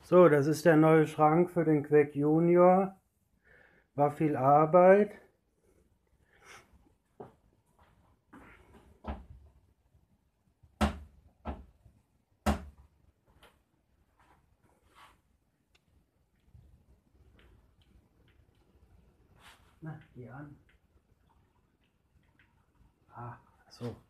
So, das ist der neue Schrank für den Queck Junior. War viel Arbeit. Na, geh an. Ah, so.